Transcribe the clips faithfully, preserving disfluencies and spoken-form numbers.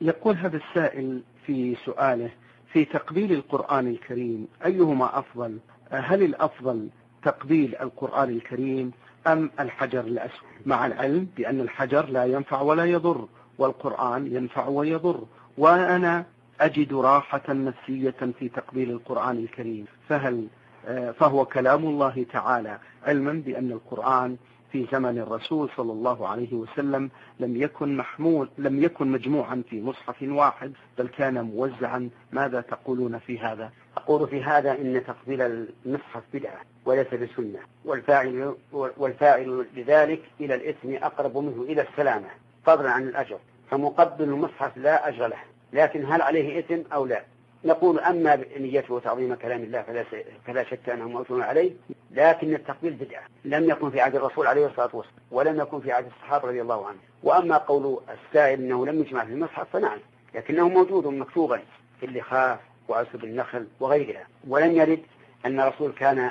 يقول هذا السائل في سؤاله: في تقبيل القرآن الكريم أيهما أفضل؟ هل الأفضل تقبيل القرآن الكريم أم الحجر الأسود؟ مع العلم بأن الحجر لا ينفع ولا يضر والقرآن ينفع ويضر، وأنا أجد راحة نفسية في تقبيل القرآن الكريم، فهل فهو كلام الله تعالى، علما بأن القرآن في زمن الرسول صلى الله عليه وسلم لم يكن محمول لم يكن مجموعا في مصحف واحد، بل كان موزعا. ماذا تقولون في هذا؟ أقول في هذا إن تقبيل المصحف بدعة وليس بسنة، والفاعل والفاعل لذلك إلى الإثم أقرب منه إلى السلامة فضلا عن الأجر، فمقبل المصحف لا أجر له، لكن هل عليه إثم أو لا؟ نقول أما بنيته وتعظيم كلام الله فلا, فلا شك أنه موجود عليه، لكن التقبيل بدعة لم يكن في عهد الرسول عليه الصلاة والسلام ولم يكن في عهد الصحابة رضي الله عنهم. وأما قول السائل أنه لم يجمع في المصحف فنعم، لكنه موجود مكتوبا في اللخاف وعصب النخل وغيرها، ولم يرد أن الرسول كان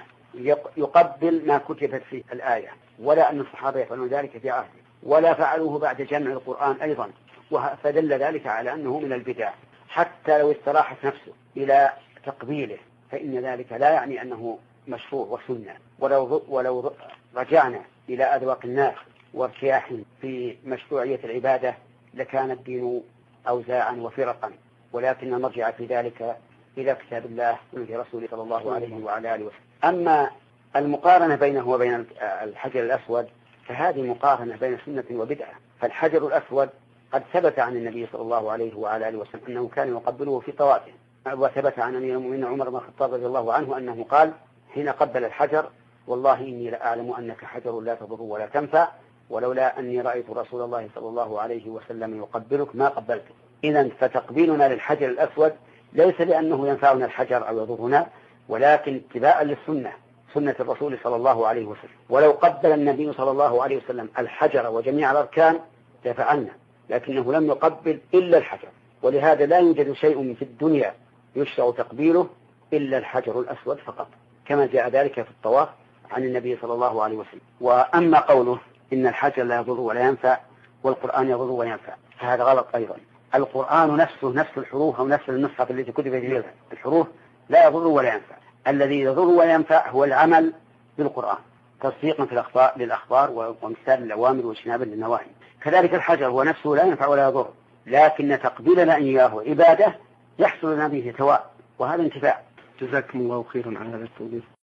يقبل ما كتبت فيه الآية، ولا أن الصحابة يفعلون ذلك في عهده، ولا فعلوه بعد جمع القرآن أيضا، فدل ذلك على أنه من البدع. حتى لو استراحت نفسه إلى تقبيله فإن ذلك لا يعني أنه مشروع وسنة. ولو, ولو رجعنا إلى أذواق الناس وارتياح في مشروعية العبادة لكان الدين أوزاعا وفرقا، ولكن المرجع في ذلك إلى كتاب الله وإلى رسوله صلى الله عليه وعلى آله وسلم. أما المقارنة بينه وبين الحجر الأسود فهذه مقارنة بين سنة وبدعة. فالحجر الأسود قد ثبت عن النبي صلى الله عليه وعلى آله وسلم أنه كان يقبله في طوافه، وثبت عن أمير المؤمنين عمر بن الخطاب رضي الله عنه أنه قال حين قبل الحجر: والله إني لأعلم أنك حجر لا تضر ولا تنفع، ولولا أني رأيت رسول الله صلى الله عليه وسلم يقبلك ما قبلته. إذن فتقبيلنا للحجر الأسود ليس لأنه ينفعنا الحجر أو يضرنا، ولكن اتباعا للسنة، سنة الرسول صلى الله عليه وسلم. ولو قبل النبي صلى الله عليه وسلم الحجر وجميع الأركان لفعلنا، لكنه لم يقبل إلا الحجر، ولهذا لا يوجد شيء في الدنيا يشرع تقبيله إلا الحجر الأسود فقط، كما جاء ذلك في الطواف عن النبي صلى الله عليه وسلم. وأما قوله إن الحجر لا يضر ولا ينفع والقرآن يضر وينفع فهذا غلط أيضا. القرآن نفسه نفس الحروف أو نفس المصحف التي كتب فيه الحروف لا يضر ولا ينفع. الذي يضر ولا ينفع هو العمل بالقرآن تصديقا في الأخبار للأخبار وامتثال الأوامر واجتنابا للنواهي. كذلك الحجر هو نفسه لا ينفع ولا يضر، لكن تقبيلنا إياه عبادة يحصل لنا به ثواب، وهذا انتفاع. جزاكم الله خيرا على هذا التوضيح.